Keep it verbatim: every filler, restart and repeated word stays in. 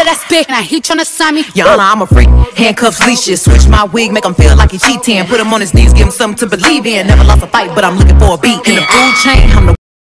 of that spit, now he tryna sign me. Your Honor, I'm a freak. Handcuffs, leashes. Switch my wig, make him feel like he cheating. Put him on his knees, give him something to believe in. Never lost a fight, but I'm looking for a beat. In the food chain, I'm the